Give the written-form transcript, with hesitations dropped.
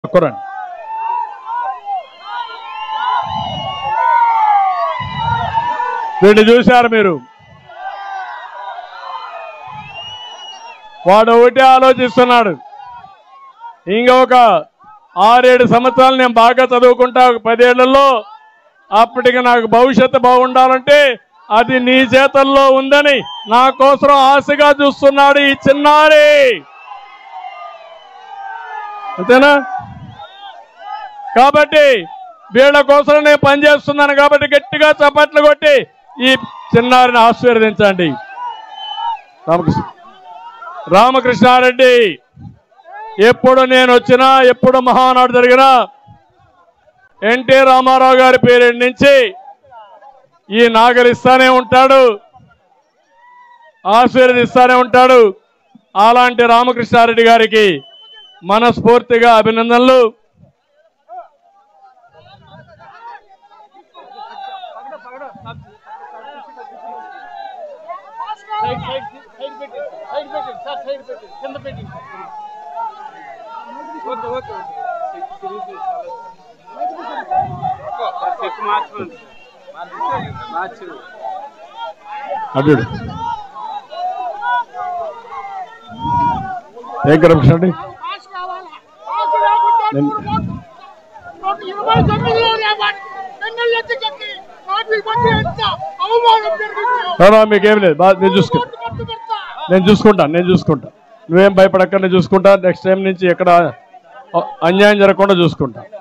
కొరండి. వీళ్ళు చూశారు మీరు. వాడు ఒకటే ఆలోచిస్తున్నాడు, ఇంకొక 6-7 సంవత్సరాలు నేను బాగా చదువుకుంటా, 10 ఏళ్లలో అప్పటికి నాకు భవిష్యత్తు బాగుండాలంటే అది నీ చేతల్లో ఉందని నా కోసం ఆశగా చూస్తున్నాడు ఈ చిన్నారి. అంతేనా? కాబట్టి వీళ్ళ కోసం నేను పనిచేస్తున్నాను కాబట్టి గట్టిగా చప్పట్లు కొట్టి ఈ చిన్నారిని ఆశీర్వదించండి. రామకృష్ణారెడ్డి ఎప్పుడు నేను వచ్చినా, ఎప్పుడు మహానాడు జరిగినా ఎన్టీ రామారావు గారి పేరు నుంచి ఈ నాగరిస్తానే ఉంటాడు, ఆశీర్వదిస్తానే ఉంటాడు. అలాంటి రామకృష్ణారెడ్డి గారికి మనస్ఫూర్తిగా అభినందనలు. అడ్డు కృష్ణండి మీకేం లేదు, నేను చూసుకుంటా. నువ్వేం భయపడక్క, నేను చూసుకుంటా. నెక్స్ట్ టైం నుంచి ఎక్కడ అన్యాయం జరగకుండా చూసుకుంటా.